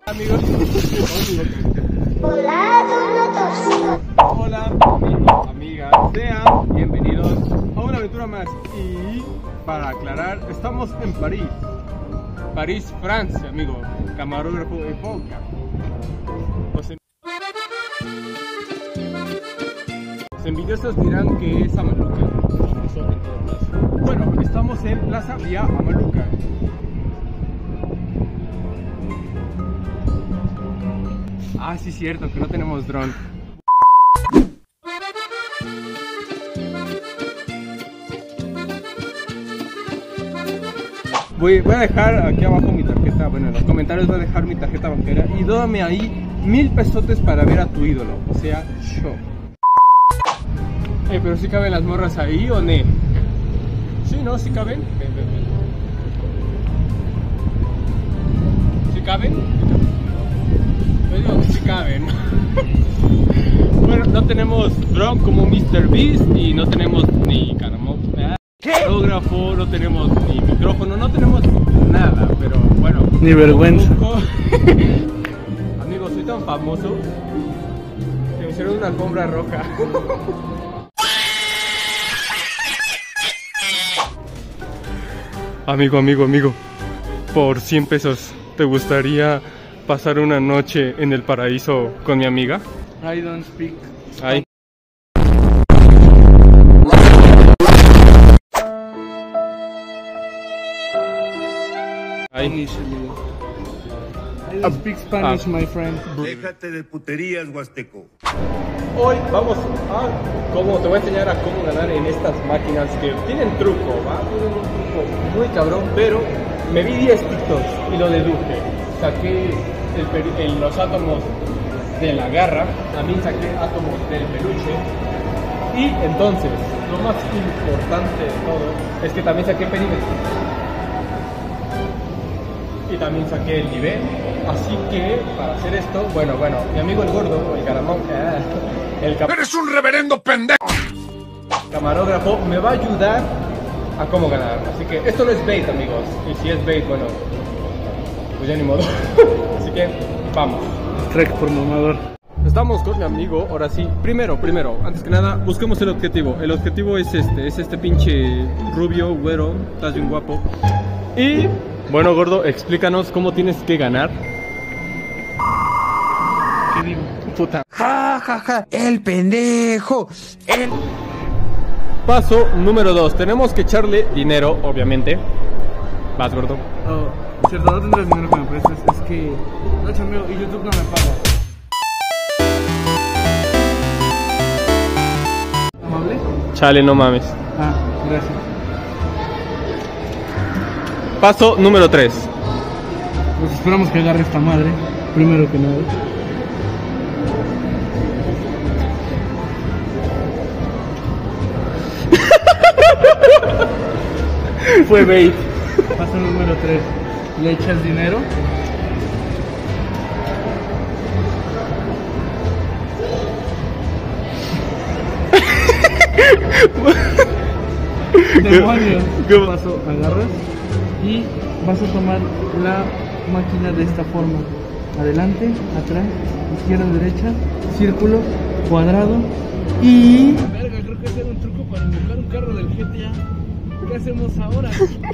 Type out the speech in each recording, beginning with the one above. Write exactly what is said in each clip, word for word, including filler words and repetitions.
Amigos, hola, hola, amigos, amigas, sean bienvenidos a una aventura más. Y para aclarar, estamos en París, París, Francia, amigo, camarógrafo de Poca. Los, en... Los envidiosos dirán que es Amaluca. Bueno, estamos en Plaza Vía Amaluca. Ah, sí, cierto, que no tenemos dron. Voy, voy a dejar aquí abajo mi tarjeta, bueno, en los comentarios voy a dejar mi tarjeta bancaria y dóname ahí mil pesotes para ver a tu ídolo, o sea, yo. Eh, pero si ¿sí caben las morras ahí o no? Sí, ¿no? ¿Sí caben? Ven, ven, ven. ¿Sí caben? Yo digo que sí caben. Bueno, no tenemos dron como mister Beast y no tenemos ni camarógrafo, no tenemos ni micrófono, no tenemos nada, pero bueno. Ni vergüenza. Amigos, soy tan famoso que me hicieron una alfombra roja. Amigo, amigo, amigo, por cien pesos, ¿te gustaría pasar una noche en el paraíso con mi amiga? I don't speak. Ay. Ay. I don't speak Spanish, ah. my friend. Déjate de puterías, Huasteco. Hoy vamos a, como te voy a enseñar a cómo ganar en estas máquinas que tienen truco, ¿va? Tienen un truco muy cabrón, pero me vi diez TikToks y lo deduje. Saqué el, el, los átomos de la garra, también saqué átomos del peluche. Y entonces, lo más importante de todo es que también saqué perímetro. Y también saqué el nivel. Así que, para hacer esto, bueno, bueno, mi amigo el gordo, el caramón, el cam... ¡Eres un reverendo pendejo! Camarógrafo me va a ayudar a cómo ganar. Así que esto no es bait, amigos. Y si es bait, bueno, pues ya ni modo. Así que, vamos. Trek por mamador. Estamos con mi amigo, ahora sí. Primero, primero, antes que nada, busquemos el objetivo. El objetivo es este, es este pinche rubio, güero, estás bien guapo. Y, bueno, gordo, explícanos cómo tienes que ganar. ¿Qué digo? Puta. Ja, ja, ja, el pendejo. El... Paso número dos, tenemos que echarle dinero, obviamente. Vas, gordo. Oh, cierto, no tendrás dinero que me prestes. Es que no chameo y YouTube no me paga. ¿Amable? Chale, no mames. Ah, gracias. Paso número tres. Pues esperamos que agarre esta madre, primero que nada. Fue bait. Paso número tres. Le echas dinero. Demonios. ¿Qué paso? Agarras y vas a tomar la máquina de esta forma: adelante, atrás, izquierda, derecha, círculo, cuadrado y... Verga, creo que ese era un truco para invocar un carro del G T A. ¿Qué hacemos ahora?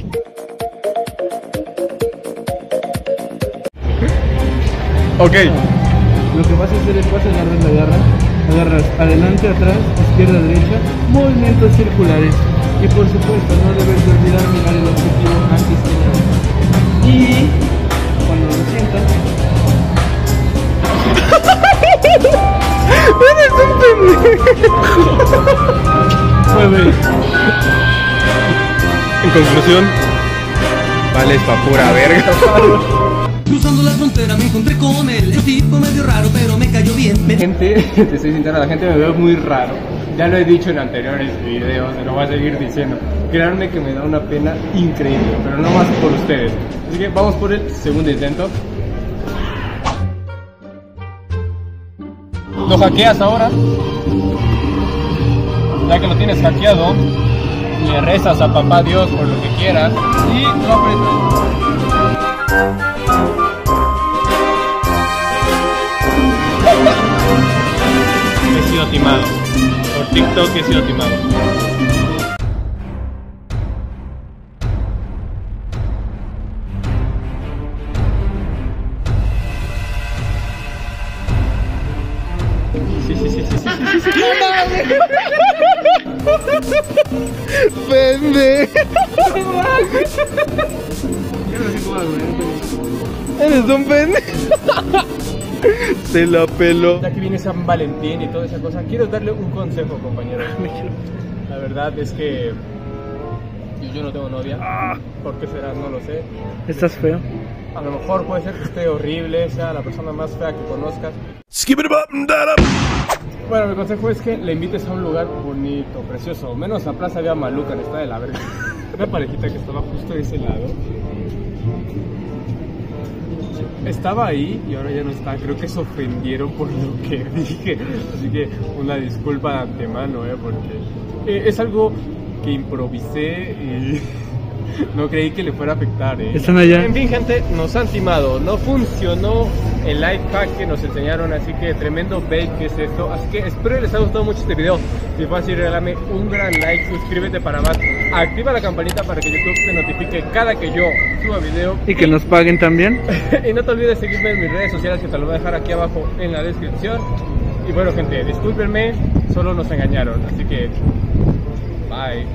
Ok. Lo que vas a hacer es vas a agarrar la garra, agarras adelante, atrás, izquierda, derecha, movimientos circulares. Y por supuesto no debes de olvidar mirar el objetivo antes que nada. Y cuando lo sientas... ¡Eres un pendejo! Mueve. En conclusión, vales pa' pura verga. Cruzando la frontera me encontré con él. El tipo medio raro, pero me cayó bien. La gente, te soy sincero, la gente me ve muy raro. Ya lo he dicho en anteriores videos, se lo voy a seguir diciendo. Créanme que me da una pena increíble, pero no más por ustedes. Así que vamos por el segundo intento. Lo hackeas ahora. Ya que lo tienes hackeado, le rezas a papá Dios por lo que quieras y lo aprietas. que he sido timado. Sí, sí, sí, sí, sí, sí, sí, sí. ¡Pende! Eres un pende. Se la peló. Ya que viene San Valentín y toda esa cosa, quiero darle un consejo, compañero. La verdad es que yo, yo no tengo novia. ¿Por qué será? No lo sé. Estás feo. A lo mejor puede ser que esté horrible, sea la persona más fea que conozcas. Skip it up and that up. Bueno, mi consejo es que le invites a un lugar bonito, precioso, menos a Plaza Vía Maluca, está de la verga. Una parejita que estaba justo de ese lado. Estaba ahí y ahora ya no está. Creo que se ofendieron por lo que dije. Así que una disculpa de antemano, ¿eh? Porque eh, es algo que improvisé y no creí que le fuera a afectar, ¿eh? Están allá. En fin, gente, nos han timado. No funcionó el life hack que nos enseñaron, así que tremendo bait que es esto. Así que espero que les haya gustado mucho este video. Si fue así, regálame un gran like, suscríbete para más, activa la campanita para que YouTube te notifique cada que yo suba video. Y que nos paguen también. Y no te olvides seguirme en mis redes sociales, que te lo voy a dejar aquí abajo en la descripción. Y bueno, gente, discúlpenme, solo nos engañaron, así que bye.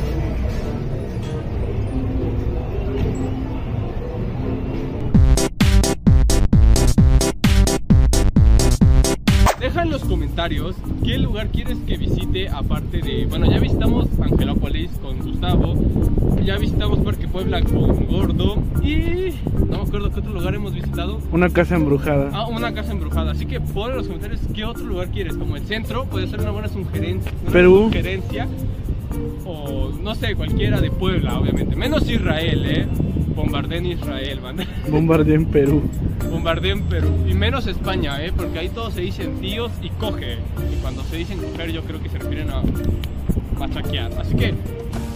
Deja en los comentarios qué lugar quieres que visite, aparte de... Bueno, ya visitamos Angelópolis con Gustavo, ya visitamos Parque Puebla con Gordo y... no me acuerdo qué otro lugar hemos visitado. Una casa embrujada. Ah, una casa embrujada, así que pon en los comentarios qué otro lugar quieres, como el centro, puede ser una buena sugerencia, una Perú. sugerencia, o no sé, cualquiera de Puebla, obviamente, menos Israel, eh. Bombardeen Israel, man. Bombardeo en Perú. Bombardeen Perú. Y menos España, ¿eh? Porque ahí todos se dicen tíos y coge. Y cuando se dicen coger yo creo que se refieren a machaquear. Así que